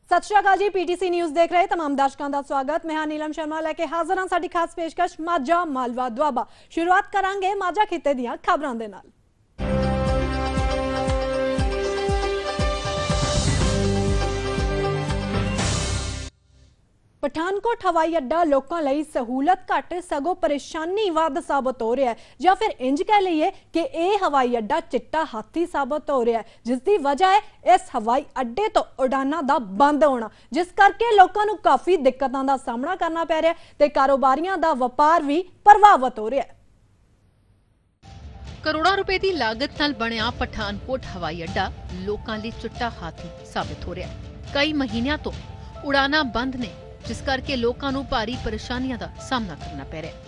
सत श्री अकाल जी। PTC news देख रहे तमाम दर्शकों का स्वागत। मैं नीलम शर्मा लैके हाजिर हाँ साडी खास पेशकश माझा मालवा दुआबा। शुरुआत करांगे माझा खिते दीआं खबरां दे नाल। पठानकोट हवाई अड्डा लोगों लई सहूलत घट सगों परेशानी वध साबित हो रहा है, या फिर इंज कह लीए कि यह हवाई अड्डा चिट्टा हाथी साबित हो रहा है, जिसकी वजह है इस हवाई अड्डे तो उड़ाना दा बंद होना, जिस करके लोगों को काफी दिक्कतों का सामना करना पै रहा है ते कारोबारियों का व्यापार भी प्रभावित हो रहा है। करोड़ों रुपए की लागत नाल बनिया पठानकोट हवाई अड्डा लोगों लई चिट्टा हाथी साबित हो रहा है। कई महीनों तो उड़ाना बंद ने, जिस करके लोगों को भारी परेशानियों का सामना करना पै रहा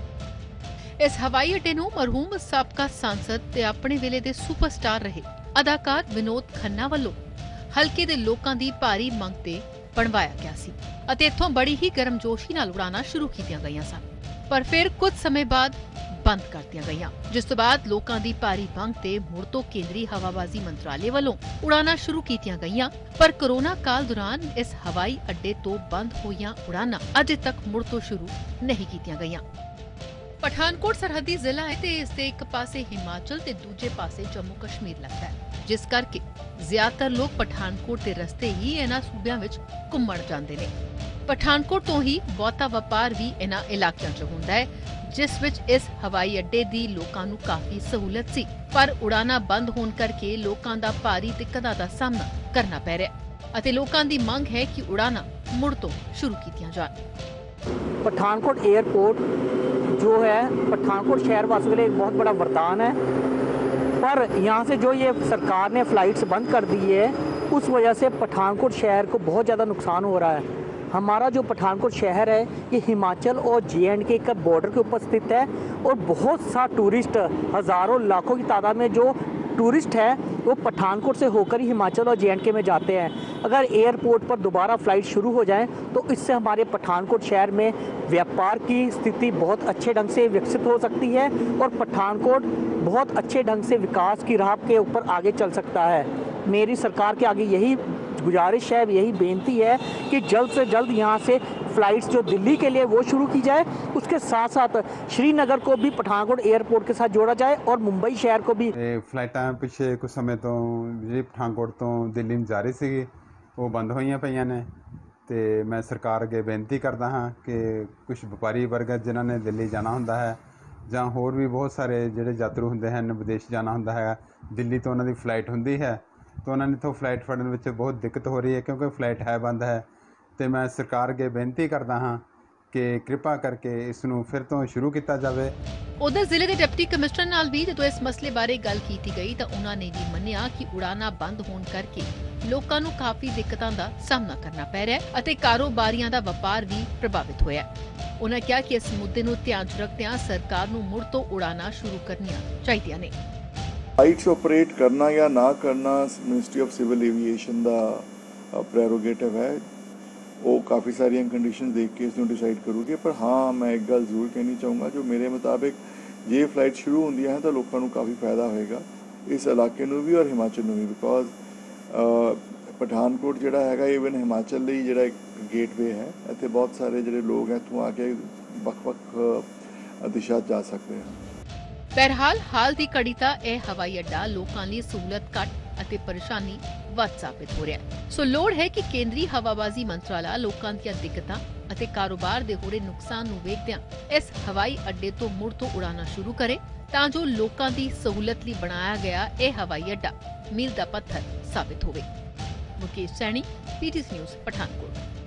है। इस हवाई अड्डे नूं मरहूम साबका सांसद ते अपने वेले दे सुपरस्टार रहे अदाकार विनोद खन्ना वालों हल्के दे लोकां दी भारी मंग ते बनवाया गया सी अते इत्थों बड़ी ही गर्मजोशी नाल उड़ाना शुरू कीतियां गईयां सन, पर फिर कुछ समय बाद बंद कर दिया गईयां, जिस तो बाद लोकां दी भारी मंग ते मुड़ तो केंद्रीय हवाबाजी मंत्रालय वालों उड़ाना शुरू कीतियां गईयां, पर कोरोना काल दौरान इस हवाई अड्डे तो बंद होईयां उड़ाना अजे तक मुड़ तो शुरू नहीं कीतियां गईयां। पठानकोट सरहदी जिला है ते इस दे एक पासे हिमाचल ते दूजे पासे जम्मू कश्मीर लगता है, जिस करके ज्यादातर लोग पठानकोट के रस्ते ही इन्हां सूबियां विच घुम्मण जांदे ने। पठानकोट तो ही बहुता व्यापार भी इन्हां इलाकिਆਂ 'ਚ ਹੁੰਦਾ है, जिस विच इस हवाई अड्डे दी लोकां नूं काफी सहूलत सी, पर उड़ाना बंद होण करके लोकां दा भारी दिक्कतां दा सामना करना पै रिहा अते लोकां दी मंग है कि उड़ाना मुड़ तो शुरू कीतियां जाण। पठानकोट एयरपोर्ट जो है पठानकोट शहर वासियों के लिए एक बहुत बड़ा वरदान है, पर यहाँ से जो ये सरकार ने फ़्लाइट्स बंद कर दी है उस वजह से पठानकोट शहर को बहुत ज़्यादा नुकसान हो रहा है। हमारा जो पठानकोट शहर है ये हिमाचल और जे.एंड.के का बॉर्डर के ऊपर स्थित है और बहुत सा टूरिस्ट हज़ारों लाखों की तादाद में जो टूरिस्ट है वो पठानकोट से होकर ही हिमाचल और जे.एंड.के में जाते हैं। अगर एयरपोर्ट पर दोबारा फ़्लाइट शुरू हो जाएं तो इससे हमारे पठानकोट शहर में व्यापार की स्थिति बहुत अच्छे ढंग से विकसित हो सकती है और पठानकोट बहुत अच्छे ढंग से विकास की राह के ऊपर आगे चल सकता है। मेरी सरकार के आगे यही गुजारिश है, यही बेनती है कि जल्द से जल्द यहाँ से फ़्लाइट्स जो दिल्ली के लिए वो शुरू की जाए, उसके साथ साथ श्रीनगर को भी पठानकोट एयरपोर्ट के साथ जोड़ा जाए और मुंबई शहर को भी। फ्लाइटां पिछले कुछ समय तो जी पठानकोट तो दिल्ली जा रही सी वो बंद होईयां पईयां ने ते मैं सरकार अगे बेनती करदा हाँ कि कुछ व्यापारी वर्ग जिन्होंने दिल्ली जाना हुंदा है जां होर भी बहुत सारे जिहड़े यात्रु हुंदे हैं विदेश जाना हुंदा है, दिल्ली तो उन्हां दी फ्लाइट हुंदी है तो उन्होंने तो फ्लाइट फड़न में बहुत दिक्कत हो रही है क्योंकि फ्लाइट है बंद है। तो मैं सरकार अगे बेनती करदा हाँ कि कृपा करके इसनूं फिर तो शुरू किया जाए। उधर जिले के डिप्टी कमिश्नर नाल भी जो इस मसले बारे गल की गई तो उन्होंने भी मन्निया कि उड़ाना बंद होने करके लोगों को काफी दिक्कतों का सामना करना पै रहा है अते कारोबारियों का व्यापार भी प्रभावित होया। उन्होंने कहा कि इस मुद्दे नूं ध्यान च रखदिआं सरकार नूं मुड़ तो उड़ाना शुरू करनियां चाहीदियां ने। फ्लाइट्स ऑपरेट करना या ना करना मिनिस्ट्री ऑफ सिविल एविएशन का प्रेरोगेटिव है, वो काफ़ी सारी कंडीशन देख के इसमें डिसाइड करूँगी। पर हाँ मैं एक गल जरूर कहनी चाहूँगा, जो मेरे मुताबिक ये फ्लाइट शुरू होंदी हैं तो लोगों को काफ़ी फायदा होएगा इस इलाके में भी और हिमाचल में भी, बिकॉज पठानकोट जिहड़ा हैगा इवन हिमाचल ਲਈ ਜਿਹੜਾ एक गेटवे है, ਇੱਥੇ बहुत सारे ਜਿਹੜੇ लोग हैं इत्थों आके ਵੱਖ-ਵੱਖ दिशा जा सकते हैं। बहरहाल हाल की घड़ी ता यह हवाई अड्डा लोकां लई सहूलत घट अते परेशानी वध साबित हो रहा है। सो लोड़ है कि केंद्रीय हवाबाजी मंत्रालय लोकां दी दिक्कतां अते कारोबार दे हो रहे नुकसान नूं वेखदिआं इस हवाई अड्डे तो मुड़ तो उड़ाना शुरू करे तां जो लोकां दी सहूलत लई बनाया गया यह हवाई अड्डा मील दा पत्थर साबित होवे। Mukesh Saini, PTC news, Pathankot.